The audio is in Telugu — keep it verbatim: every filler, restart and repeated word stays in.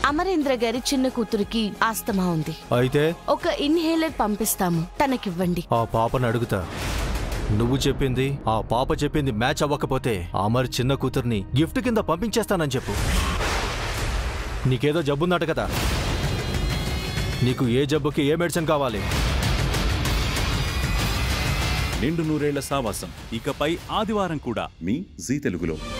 అమరేంద్ర గారి చిన్న కూతురికి ఆస్తమా ఉంది. అయితే ఒక ఇన్హేలర్ పంపిస్తాము, తనకివ్వండి. ఆ పాపను అడుగుతా. నువ్వు చెప్పింది ఆ పాప చెప్పింది మ్యాచ్ అవ్వకపోతే అమర్ చిన్న కూతుర్ని గిఫ్ట్ కింద పంపించేస్తానని చెప్పు. నీకేదో జబ్బుందట కదా, నీకు ఏ జబ్బుకి ఏ మెడిసిన్ కావాలి? నిండు నూరేళ్ల సావాసం ఇకపై ఆదివారం కూడా మీ జీ తెలుగులో.